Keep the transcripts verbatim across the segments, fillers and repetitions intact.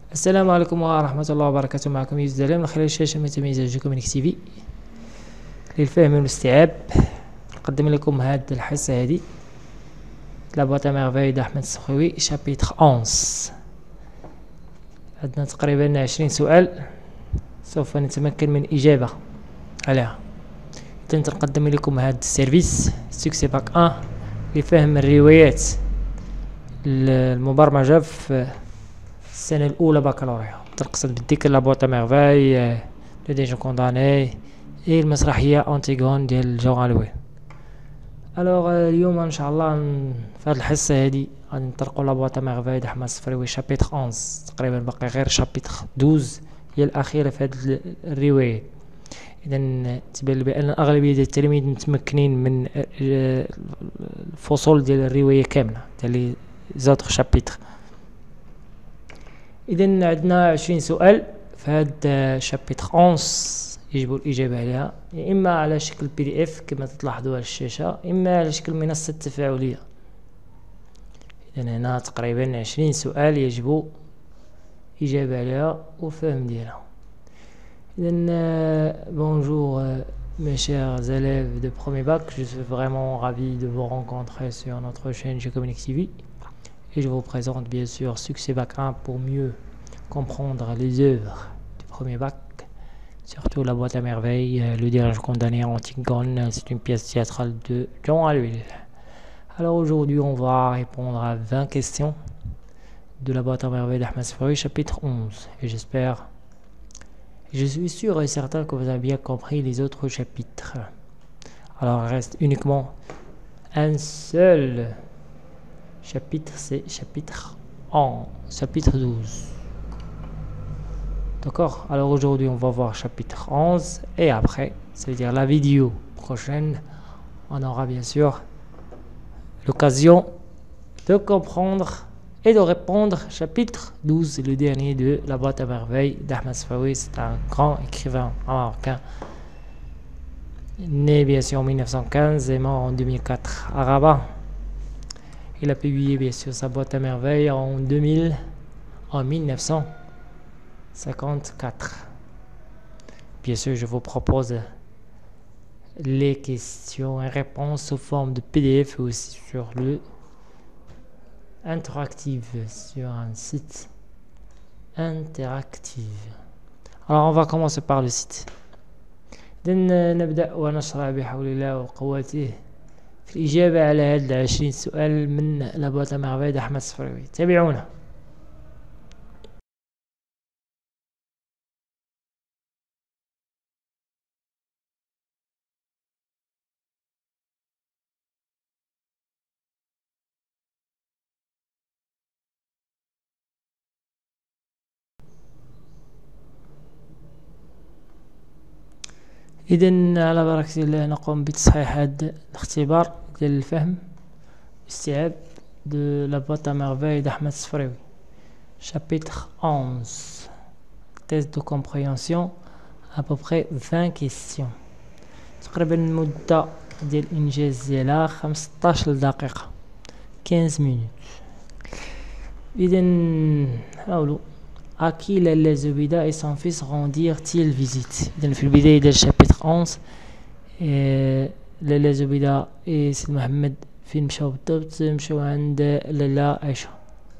السلام عليكم ورحمة الله وبركاته. معكم يوسف دلال من خلال الشاشة المتميزة جوكومينيك تي في للفهم والاستيعاب. نقدم لكم هذه الحصة هذه لا بواط ا ميرفاي d'Ahmed Safraoui شابيتر أونز. عندنا تقريبا عشرين سؤال سوف نتمكن من إجابة عليها. إذن نقدم لكم هذا السيرفيس سوكسي باك واحد لفهم الروايات المبرمجة في السنة الأولى بكالوريا. تنقصد بالذكر لا بواط ا ميرفاي، لو ديجون كونداني، اي المسرحية أنتيغون ديال جون لوي. الوغ اليوم ان شاء الله في هذه الحصة هذه غادي نطرقوا لا بواط ا ميرفاي d'Ahmed Safraoui شابيتر أونز. تقريبا باقي غير شابيتر دوز هي الأخيرة في هذه الرواية. إذن تبان بأن أغلبية ديال التلاميذ متمكنين من الفصول ديال الرواية كاملة ديال لي زوطخ شابيتر. إذن عندنا عشرين سؤال في هذا شابيتر أونز يجب الإجابة عليها، يا إما على شكل بي دي إف كما تلاحظوا على الشاشة، إما على شكل منصة تفاعلية. إذن هنا تقريبا عشرين سؤال يجب إجابة عليها وفهم ديالها. إذن bonjour mes chers élèves de premier bac, je suis vraiment ravi de vous rencontrer sur notre chaîne Jocomic T V et je vous présente bien sûr Succès Bac un pour mieux comprendre les œuvres du premier bac. Surtout la boîte à merveille, le dirige condamné Antigone, c'est une pièce théâtrale de John Alluil. Alors aujourd'hui on va répondre à vingt questions de la boîte à merveille d'Ahmed Safraoui chapitre onze. Et j'espère, je suis sûr et certain que vous avez bien compris les autres chapitres. Alors il reste uniquement un seul chapitre, c'est chapitre onze, chapitre douze. D'accord, alors aujourd'hui on va voir chapitre onze et après, c'est-à-dire la vidéo prochaine, on aura bien sûr l'occasion de comprendre et de répondre chapitre douze, le dernier de la boîte à merveille d'Ahmed Safraoui. C'est un grand écrivain marocain, né bien sûr en mille neuf cent quinze et mort en deux mille quatre à Rabat. Il a publié bien sûr sa boîte à merveille en deux mille, en mille neuf cent cinquante-quatre. Bien sûr, je vous propose les questions et réponses sous forme de P D F et aussi sur le interactif, sur un site interactif. Alors, on va commencer par le site. إذن نبدأ ونشرع بحول الله وقوته في الإجابة على هذه العشرين سؤال من لا بواط ا ميرفاي d'Ahmed Safraoui. تابعونا. إذن على بركة الله نقوم بتصحيح هذا الاختبار ديال الفهم والاستيعاب de la boîte à merveille d'Ahmed Safraoui chapitre onze, test de compréhension, à peu près vingt questions. تقريبا المدة ديال الإنجاز ديالها خمسطاش دقيقة، quinze minutes. إذن حاولوا. À qui Lalla Zoubida et son fils rendirent-ils visite? إذن في البداية ديال الشابيتر أونز لالا زبيدة et سيد محمد فين مشاو بالضبط؟ مشاو عند لالا عائشة.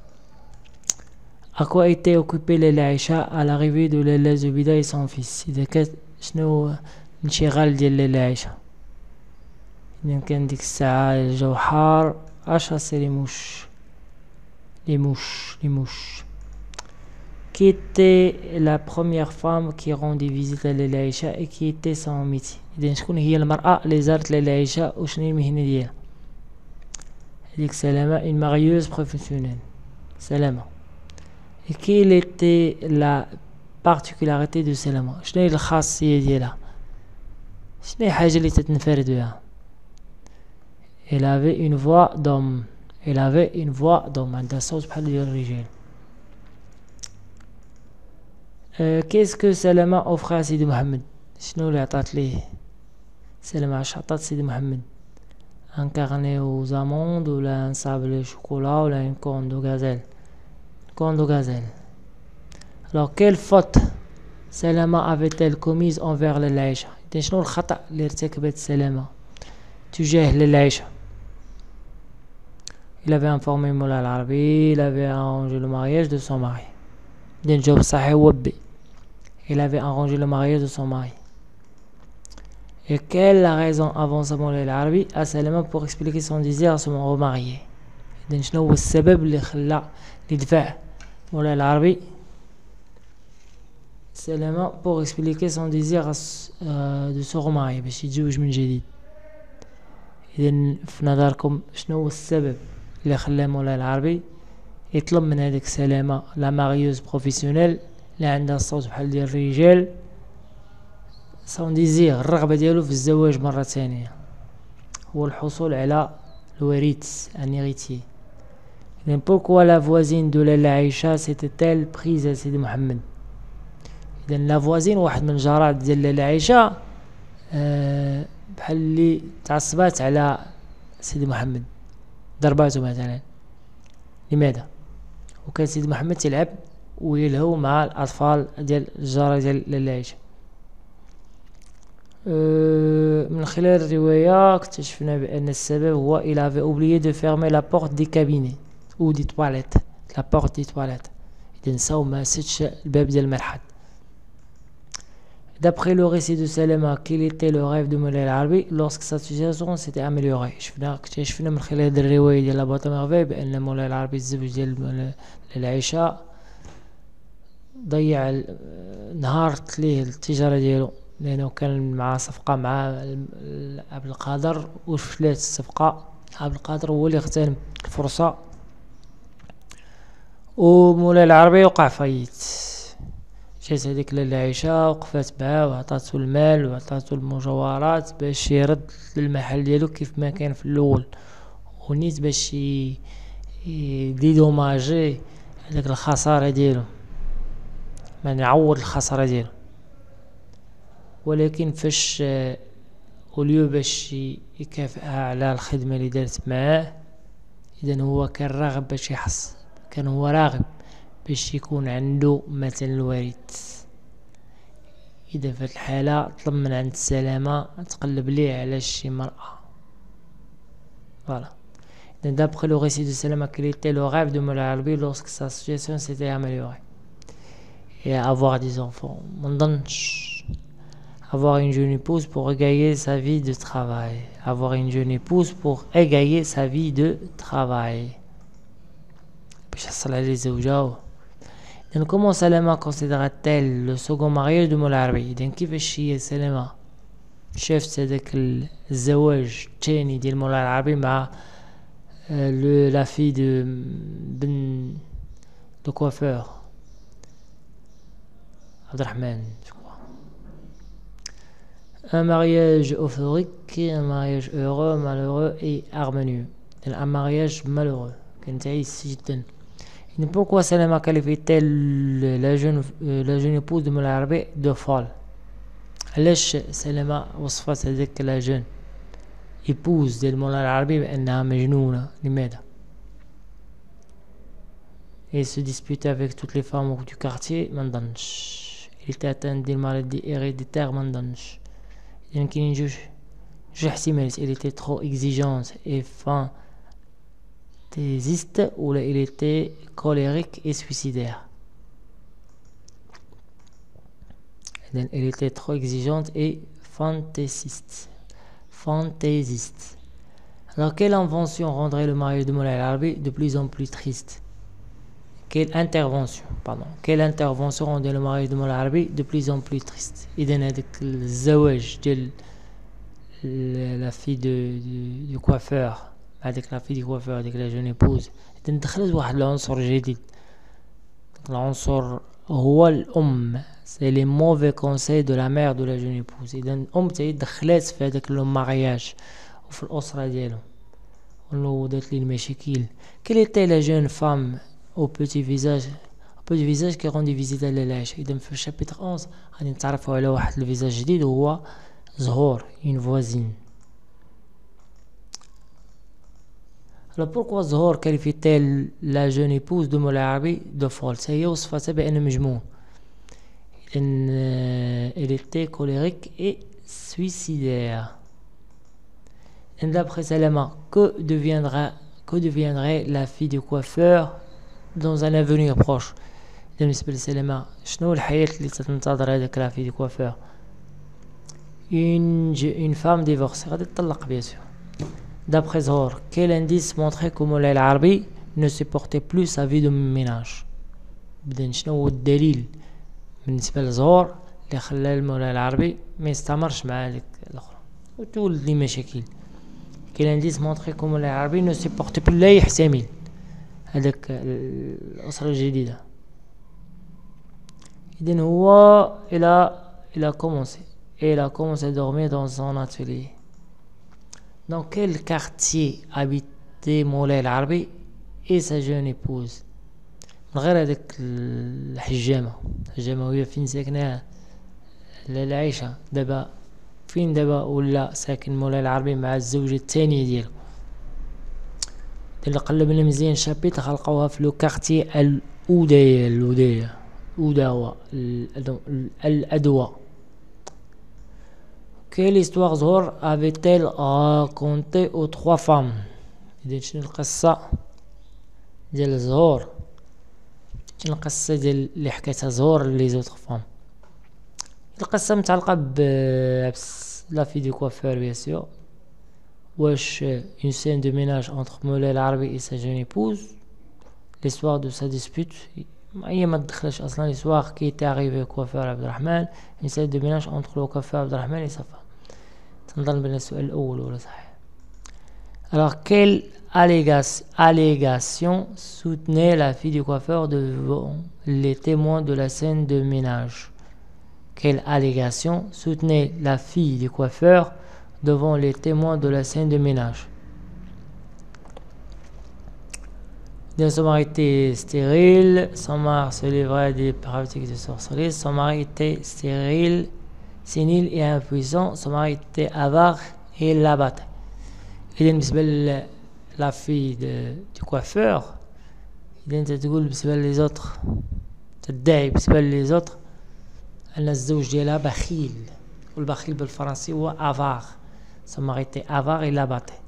À quoi était occupée لالا عائشة à l'arrivée de لالا زبيدة et son fils؟ إذا كانت شنو الانشغال ديال لالا عائشة؟ إذن كان ديك الساعة الجو حار. اش سي لي موش لي موش لي موش Qui était la première femme qui rendit visite à لالا عائشة et qui était son métier؟ إذن شكون هي المرأة اللي زارت لالا عائشة وشنو هي المهنة ديالها؟ هذيك سلامة une marieuse professionnelle. سلامة. Et quelle était la particularité de سلامة؟ شنو هي الخاصية ديالها؟ شنو هي الحاجة اللي تتنفرد بها؟ Elle avait une voix d'homme. Elle avait une voix d'homme. عندها صوت بحال ديال الرجال. Euh, qu'est-ce que Salama offre à Sidi Mohamed؟ شنو اللي عطات ليه سلامة؟ اش عطات سيدي محمد؟ un carnet aux amandes ولا un sablé chocolat ولا une corne de gazelle؟ corne de gazelle. Alors quelle faute سلامة avait-elle commise envers العائشة؟ إذن شنو الخطأ اللي ارتكبت سلامة تجاه للعائشة؟ Il avait informé مولاي العربي, il avait arrangé le mariage de son mari. إذن الجواب الصحيح هو B. Il avait arrangé le mariage de son mari. Et quelle est la raison avance مولاي العربي à سلامة pour expliquer son désir à se remarier؟ إذن شنو هو السبب اللي خلى اللي دفع مولاي العربي سلامة pour expliquer son désir euh, de se remarier باش يتزوج من جديد؟ إذن في نظركم شنو هو السبب اللي خلى مولاي العربي يطلب من هذيك سلامة لا ماريوز بروفيسيونيل اللي عندها الصوت بحال ديال الرجال سون ديزير الرغبة ديالو في الزواج مرة ثانية هو الحصول على الوريث ان هيريتيي؟ إذن pourquoi la voisine de لالا عائشة s'était-elle prise à سيدي محمد؟ إذن لا فوازين واحد من الجارات ديال لالا عائشة أه بحال اللي تعصبات على سيدي محمد ضرباته مثلا. لماذا؟ وكان سيدي محمد تلعب ويلهو مع الأطفال ديال الجارة ديال لالا عائشة. أه من خلال الرواية اكتشفنا بأن السبب هو il avait oublié de fermer la porte des cabinets ou des toilettes la porte des toilettes. إذا نساو ما سدش الباب ديال المرحاض. D'après le récit de Salama, quel était le rêve de مولاي العربي lorsque sa situation s'était améliorée؟ شفنا اكتشفنا من خلال هذه الرواية ديال لاباط ميرفي بأن مولاي العربي تزوج ديال العائشة ضيع نهارت ليه التجارة ديالو لأنه كان مع صفقة مع عبد القادر وفشلت الصفقة. عبد القادر هو اللي اغتنم الفرصة ومولاي العربي وقع فايت. جات هذيك لالا عائشة وقفات معاه وعطاتو المال وعطاتو المجوهرات باش يرد للمحل ديالو كيف ما كان في الاول ونيت باش يديدوماجي هذاك الخسارة ديالو يعني يعوض الخسارة ديالو. ولكن فاش اوليو باش يكافئها على الخدمة اللي دارت معاه اذا هو كان راغب باش يحصل كان هو راغب باش يكون عنده مثلا الوريث. إذا في الحالة طلب من عند السلامة تقلب ليه على شي مرأة. Voilà. D'après le récit de Salama, quel était le rêve de Moulay Albi lorsque sa situation s'était améliorée? Et avoir des enfants. Avoir une jeune épouse pour égayer sa vie de travail. Avoir une jeune épouse pour égayer sa vie de travail. باش يحصل عليه زوجة. إذن comment سلامة considéra-t-elle le second mariage de مولاي العربي؟ إذن كيفاش هي سلامة شافت هذاك الزواج الثاني ديال مولاي العربي مع لا في دو بن دو كوافور عبد الرحمن؟ Un mariage euphorique, un mariage heureux, malheureux et harmonieux. Un mariage malheureux كان تعيس جدا. Pourquoi Salama qualifie-t-elle la jeune, euh, la jeune épouse de مولاي العربي de folle؟ علاش سلامة وصفت هذيك لا جون épouse ديال مولاي العربي بأنها مجنونة؟ لماذا؟ Et se disputer avec toutes les femmes du quartier ما نظنش. Il était atteint d'une maladie héréditaire ما نظنش. إذن كاينين جوج جوج احتمالات. Il était trop exigeante et fin fantaisiste ou il était colérique et suicidaire. Elle était trop exigeante et fantaisiste. Fantaisiste. Alors quelle invention rendrait le mariage de Moulay Al-Arabi de plus en plus triste? Quelle intervention, pardon, quelle intervention rendrait le mariage de Moulay Al-Arabi de plus en plus triste? إذن هذاك الزواج ديال la fille de, de, du coiffeur هذيك لا في دي كوافور هذيك لا جون ايبوز إذا دخلت واحد العنصر جديد. العنصر هو الام سي لي موفي كونساي دو لا مير دو لا جون ايبوز. اذا الام تاهي دخلات في هذاك لو مارياج وفي الاسره ديالو ونوضت لي المشاكل. كل ايتي لا جون فام او بوتي فيزاج او بوتي فيزاج كي روندي فيزيت لالا عائشة. اذا في الشابيتر احد عشر غادي نتعرفوا على واحد الفيزاج جديد وهو زهور اون فوازين. Alors pourquoi Zohor qualifie-t-elle la jeune épouse de مولاي العربي de folle؟ هي وصفتها بأن مجنون Elle était colérique et suicidaire. Et d'après Salama, que deviendra, que deviendrait la fille du coiffeur dans un avenir proche? بالنسبة لسلمى شنو الحياة اللي تنتظر هذاك لا fille du coiffeur؟ Une, une femme divorcée غادي تطلق bien sûr. D'après Zohar, quel indice montrait que Moulay Al-Arabi ne supportait plus sa vie de ménage؟ بدنا شنو هو الدليل بالنسبة لزهور اللي خلى المولى العربي ما يستمرش مع هذيك الأخرى وتولد لي مشاكل؟ Quel indice montrait que Moulay Al-Arabi ne supportait plus لا يحتمل هذاك الأسرة الجديدة؟ إذن هو il a, il a commencé et il a commencé à dormir dans son atelier. Dans quel quartier habitait Moulay Al-Arabi et sa jeune épouse؟ من غير هذاك الحجامة الحجامة وهي فين ساكنة العيشة دابا فين دابا ولا ساكن مولاي العربي مع الزوجة الثانية ديالو؟ اللي قلبنا مزيان شابيت غنلقاوها في لو كارتي الأودية الأودية أوداوة الأدوى. Quelle histoire Zohar avait-elle raconté aux trois femmes؟ إذا شنو القصة ديال زهور شنو القصة ديال اللي حكاتها زهور لي زوتر فام؟ القصة متعلقة ب لا في دو كوافور بيان سور. واش une scène de ménage entre Moulay Al-Arabi et sa jeune épouse, l'histoire de sa dispute هي ما تدخلش اصلا l'histoire qui était arrivé au coiffeur Abdelrahman, une scène de ménage entre le coiffeur Abdelrahman et sa femme. تنظن بين السؤال الأول ولا صحيح؟ Alors quelle allégation soutenait la fille du coiffeur devant les témoins de la scène de ménage? Quelle allégation soutenait la fille du coiffeur devant les témoins de la scène de ménage? Son mari était stérile, son mari se livrait à des pratiques de sorcellerie, son mari était stérile, sénile et impuissant, son mari était avare et l'abattait. إذا بالنسبة la fille de, du coiffeur إذا أنت تقول بالنسبة لي زوتر تدعي بالنسبة لي زوتر أن الزوج ديالها بخيل والبخيل بالفرنسي هو avare. Son mari était avare et l'abattait.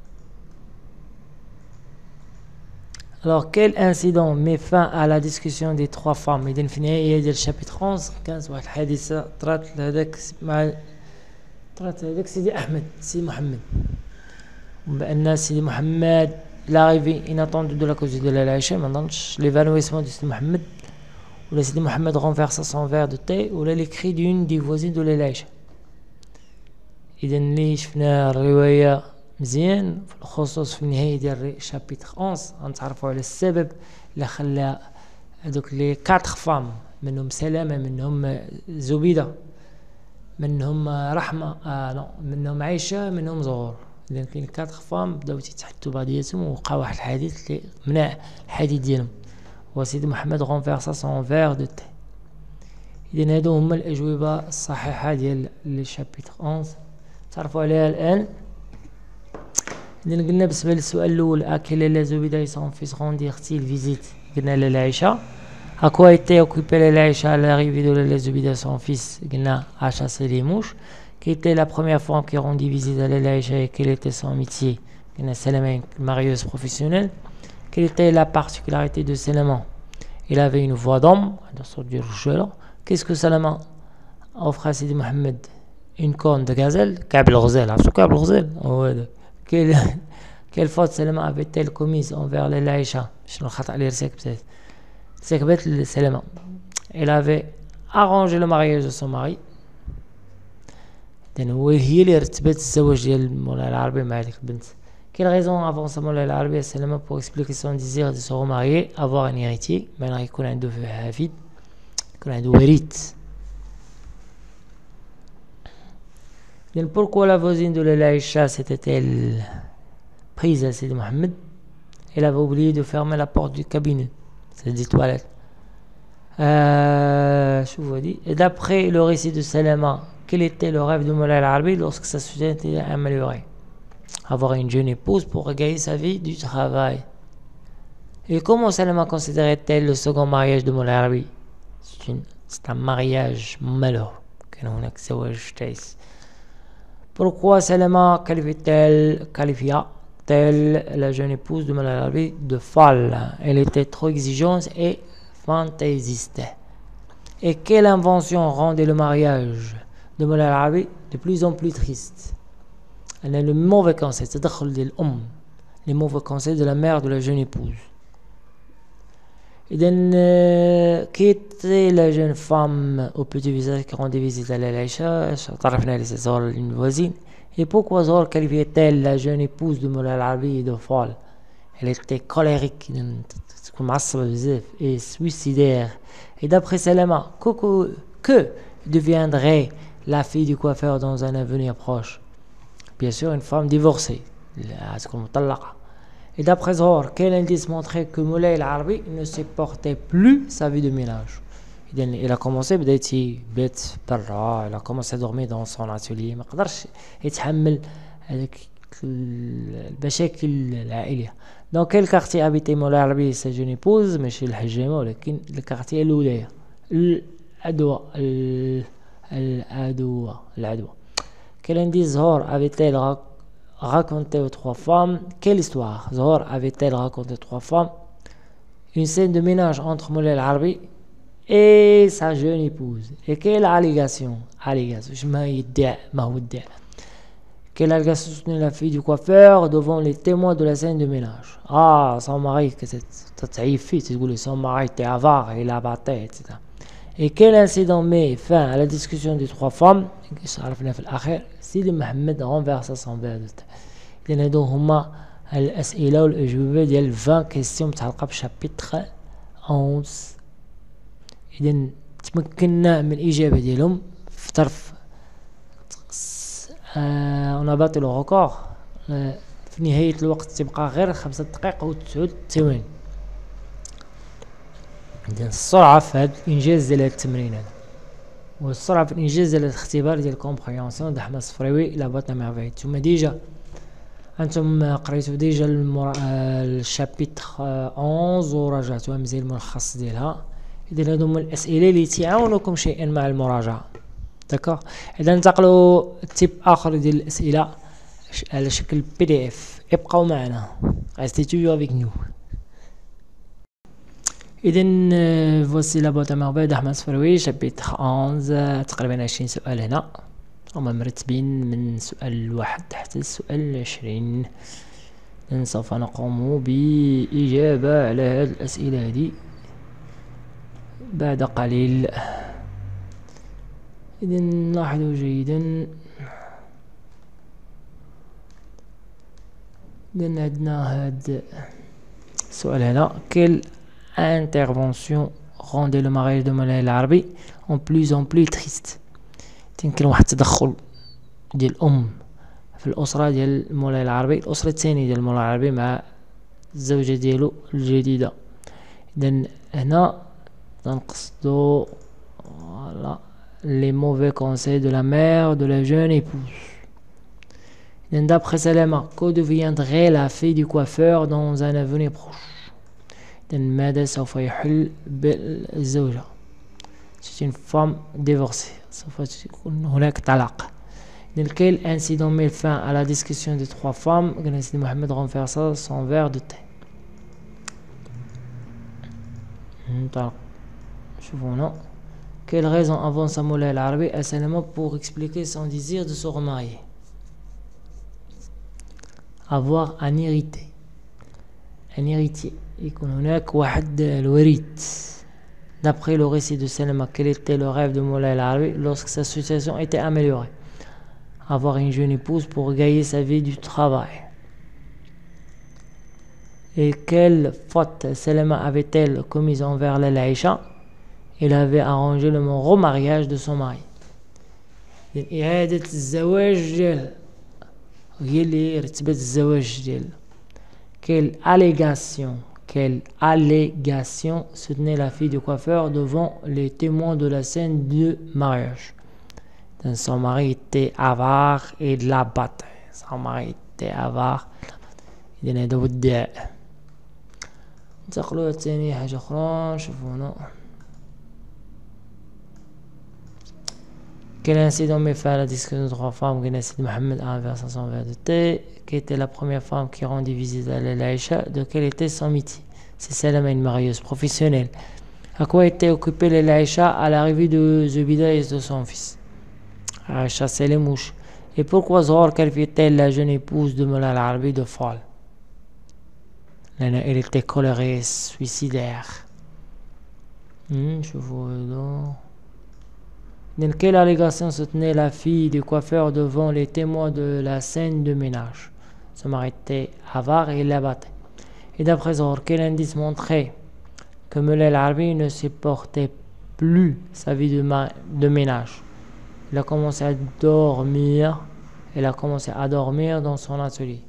Alors quel incident met fin à la discussion des trois femmes؟ إذا في النهاية ديال الشابيتر إحدى عشر كانت واحد الحادثة طرات لهذاك مع طرات لهذاك سيدي أحمد سيدي محمد بأن سيدي محمد l'arrivée inattendue de la cause de la Aïcha, maintenant l'évanouissement de Sidi Mohamed, ou le Sidi Mohamed renversa son verre de thé, ou les cris d'une des voisines de l'Aïcha. إذا اللي شفنا الرواية مزيان في الخصوص في النهاية ديال شابيتر إحدى عشر غنتعرفوا على السبب اللي خلى هذوك لي كاتر فام منهم سلامة منهم زبيدة منهم رحمة آه لا منهم عائشة منهم زهور. إذا كاين كاتر فام بداو تيتحدثوا بعضياتهم ووقع واحد الحديث اللي منع الحديث ديالهم هو سيدي محمد غونفيرسا سون فير دو تي. إذا هادو هما الأجوبة الصحيحة ديال لي شابيتر إحدى عشر تعرفوا عليها الآن. إذا قلنا بالنسبة للسؤال الأول أكل لا زبيدة سون فيس غونديغ-t-il فيزيت قلنا لالا عائشة. À quoi était occupée Laila Aïcha à l'arrivée de Laila Zoubida, son fils, Gna, à chasser les mouches? Qui était la première femme qui rendit visite à Laila Aïcha et quel était son métier? Gna Salama, marieuse professionnelle. Quelle était la particularité de Salama? Il avait une voix d'homme, de sorte de rougeole. Qu'est-ce que Salama offre à Sidi Mohamed? Une corne de gazelle? Kab al-Ghazal, عرفتوا كعب الغزال؟ هو هذا. Quelle quelle faute Salama avait-elle commise envers Laila Aïcha? شنو الخطأ اللي ارتكبته؟ سكبت السلامة. Elle avait arrangé le mariage de son mari. إذن هو هي اللي رتبت الزواج ديال مولاي العربي مع هذيك البنت. Quelle raison avance مولاي العربي السلامة pour expliquer son désir de se remarier, avoir un héritier, maintenant يكون عنده حفيد يكون عنده وريث. إذن pourquoi la voisine de Laila Aïcha s'était-elle prise à Sidi Mohamed? Elle avait oublié de fermer la porte du cabinet. C'est des toilettes. Euh, je vous dis. Et d'après le récit de Salama, quel était le rêve de Moulay Al-Arabi lorsque sa situation était améliorée? Avoir une jeune épouse pour regagner sa vie du travail. Et comment Salama considérait-elle le second mariage de Moulay Al-Arabi? C'est une c'est un mariage malheureux. كان هناك زواج تعيس. Pourquoi Salama qualifie-t-elle, qualifia-t-elle la jeune épouse de Moulay Al-Arabi de folle? Elle était trop exigeante et fantaisiste. Et quelle invention rendait le mariage de Moulay Al-Arabi de plus en plus triste? Elle a le mauvais conseil, c'est-à-dire les mauvais conseils de la mère de la jeune épouse. إذن qui était la jeune femme au petit visage qui rendait visite à l'Aïcha? تعرفنا على زهر une voisine. Et pourquoi Zahra qualifiait-elle la jeune épouse de Moulay Al-Arabi de folle? Elle était colérique, et suicidaire. Et d'après Salama, que, que deviendrait la fille du coiffeur dans un avenir proche? Bien sûr, une femme divorcée. Et d'après Zahra, quel indice montrait que Moulay Al-Arabi ne supportait plus sa vie de ménage? Il a commencé بدايتي بيت برا, il a commencé à dormir dans son atelier, ما قدرش يتحمل هذاك المشاكل العائلية. Dans quel quartier habitait Moulay Al-Arabi sa jeune épouse? ماشي الحجامة ولكن الكارتيه الولاية العدوى العدوى العدوى. Quel indice Zahra avait-elle raconté aux trois femmes? Quelle histoire Zahra avait-elle raconté aux trois femmes? Une scène de ménage entre Moulay Al-Arabi et sa jeune épouse. Et quelle allégation? Allégation. Je m'ai dit, m'ai Quelle allégation soutenait la fille du coiffeur devant les témoins de la scène de ménage? Ah, son mari, que c'est son mari était avare, il a battu, et cetera. Et quel incident met fin à la discussion des trois femmes? Sidi Mohamed renversa son verre de thé. Il y a donc الأسئلة والأجوبة ديال vingt questions متعلقة بشابيتر onze. إذا تمكنا من الإجابة ديالهم في طرف on a battu le record. في نهاية الوقت تبقى غير خمسة دقائق وتسعود ثواني. إذا السرعة في هذا الإنجاز ديال هذا التمرين هذا والسرعة في الإنجاز ديال الاختبار ديال الكومبريونسيون د أحمد الصفراوي إلى باتنا ميرفاي. ثم ديجا أنتم قريتوا ديجا المرا... الشابيتر onze وراجعتوها مزيان الملخص ديالها. إذا هادو هما الأسئلة اللي تعاونوكم شيئا مع المراجعة. داكوغ. إذا ننتقلوا تيب آخر ديال الأسئلة على شكل بي دي إف. ابقوا معنا. Restez toujours avec nous. إذا فوسي لا بوت ميرفاي د أحمد الصفراوي شابيتر onze. تقريبا عشرين سؤال هنا هما مرتبين من سؤال واحد حتى السؤال عشرين. سوف نقوم بإجابة على هذه الأسئلة هذه بعد قليل. إذن لاحظوا جيدا. إذن عندنا هذا السؤال هنا. Quelle intervention rendait le mariage de Moulay Al-Arabi en plus en plus triste? يمكن واحد التدخل ديال الأم في الأسرة ديال مولاي العربي، الأسرة الثانية ديال مولاي العربي مع الزوجة ديالو الجديدة. إذن هنا نقصدو فوالا les mauvais conseils de la mère de la jeune épouse. إذن d'après Salama, que deviendrait la fille du coiffeur dans un avenir proche? إذن ماذا سوف يحل بالزوجة؟ C'est une femme divorcée. سوف تكون هناك طلاق. Quel incident met fin à la discussion des trois femmes? قلنا سيدي محمد renversa son verre de thé. شوفوا هنا. Quelle raison avance Moulay Al-Arabi à Salama pour expliquer son désir de se remarier? Avoir un héritier. Un héritier. يكون هناك واحد الوريث. D'après le récit de Salama, quel était le rêve de Moulay Al-Arabi lorsque sa situation était améliorée? Avoir une jeune épouse pour gagner sa vie du travail. Et quelle faute Salama avait-elle commise envers l'Aïcha? Il avait arrangé le remariage de son mari. إعادة الزواج ديال هي اللي رتبت الزواج ديال. Quelle allégation Quelle allégation soutenait la fille du coiffeur devant les témoins de la scène de mariage? Donc, son mari était avare et de la battait. Son mari était avare. إذن هذا هو الادعاء. ننتقلوا لثاني حاجة أخرى. شوفوا هنا. Quel incident met fin à la discussion de trois femmes qui Sidi Mohamed un vers cinq cent vingt-deux T? Qui était la première femme qui rendit visite à l'Aïcha? De quel était son métier? C'est Salama, une marieuse professionnelle. À quoi était occupée l'Aïcha à l'arrivée de Zubida et de son fils? À chasser les mouches. Et pourquoi Zohar qualifiait-elle la jeune épouse de Moulay al-Arabi de folle? Elle était colérée, suicidaire. Hmm, je vois donc. Dans quelle allégation se tenait la fille du coiffeur devant les témoins de la scène de ménage? Son mari était avare et il la battait. Et d'après Zohar, quel indice montrait que Moulay al-Arabi ne supportait plus sa vie de, de ménage? Il a commencé à dormir. Elle a commencé à dormir dans son atelier.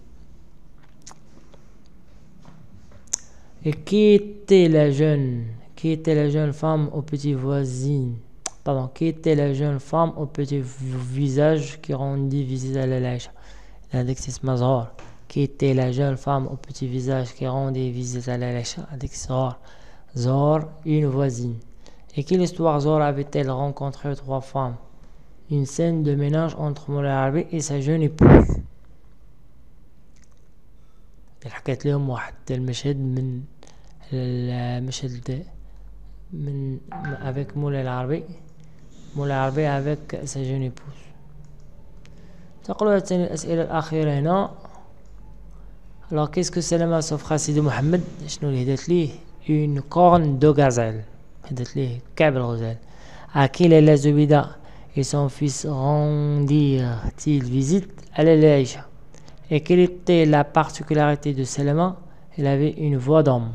Et qui était la jeune, qui était la jeune femme aux petites voisines? Pardon, qui était la jeune femme au petit visage qui rendit visite à l'Aïcha? L'index Mazhar. Qui était la jeune femme au petit visage qui rendit visite à l'Aïcha? Index Zor. Zor, une voisine. Et quelle histoire Zor avait-elle rencontré trois femmes? Une scène de ménage entre Moulay al-Arabi et sa jeune épouse. حكيت لهم واحد المشهد من المشهد من avec Moulay al-Arabi Moulay al-Arabi avec sa jeune épouse. تقولوا هاتين الأسئلة الأخيرة هنا. Alors qu'est-ce que Salama s'offre à Sidi Mohamed? شنو اللي هدات ليه؟ une corne de gazelle. هدات ليه كعب الغزال. À qui la Zubida et son fils rendirent-ils visite à l'Aïcha? Et quelle était la particularité de Salama? Elle avait une voix d'homme.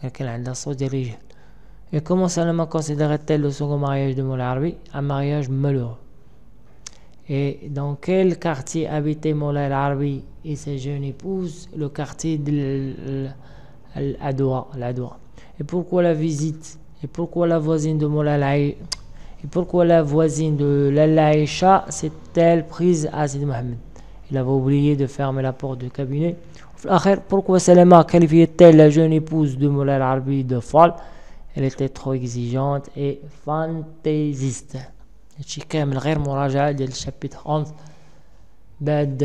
Et comment Salama considérait-elle le second mariage de Moulay al-Arabi? Un mariage malheureux. Et dans quel quartier habitait Moulay al-Arabi et sa jeune épouse? Le quartier de l'Adoua. Et pourquoi la visite? Et pourquoi la voisine de Moulay al-Arabi? Et pourquoi la voisine de l'Aïcha s'est-elle prise à Sidi Mohamed? Il avait oublié de fermer la porte du cabinet. Pourquoi Salama qualifiait-elle la jeune épouse de Moulay al-Arabi de folle? Elle était trop exigeante et fantaisiste. هادشي كامل غير مراجعة ديال الشابيتر أحد بعد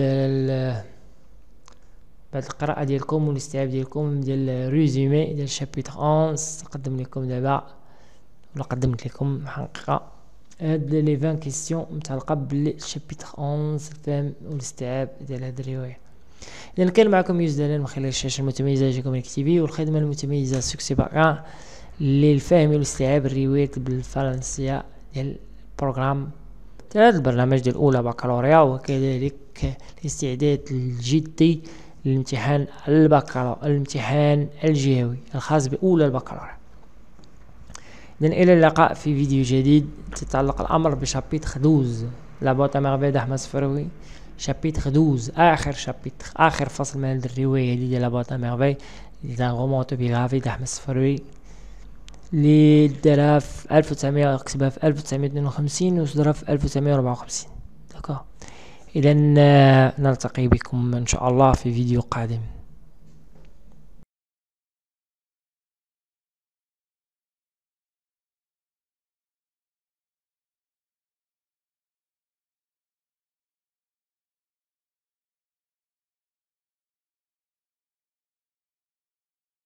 بعد القراءة ديالكم والاستيعاب ديالكم ديال الريزومي ديال الشابيتر أحد قدم لكم دابا ولا قدمت لكم حقيقة هاد لي عشرين كيسيون متعلقة بالشابيتر أحد الفهم والاستيعاب ديال هاد الرواية. إذا كان معكم يوسف دلال من خلال الشاشة المتميزة جيكم الكتيبي والخدمة المتميزة سوكسي باكا للفهم والاستيعاب الروايات بالفرنسية ديال البروغرام ديال هاد البرنامج ديال أولى بكالوريا وكذلك الاستعداد الجدي للامتحان البكالوريا الامتحان الجهوي الخاص بأولى البكالوريا. إذن إلى اللقاء في فيديو جديد تتعلق الأمر بشابيتر اثناشر لا بوط ا ميرفي d'Ahmed Sfaroui. شابيتر اثناشر آخر شابيتر آخر فصل من الرواية هذه ديال لا بوط ا ميرفي ديال رومان اوتوبيغرافي d'Ahmed Sfaroui اللي دارها في ألف وتسعمية كتبها في ألف وتسعمية اثنين وخمسين وصدرها في ألف وتسعمية أربعة وخمسين. داكوغ. إذا نلتقي بكم إن شاء الله في فيديو قادم.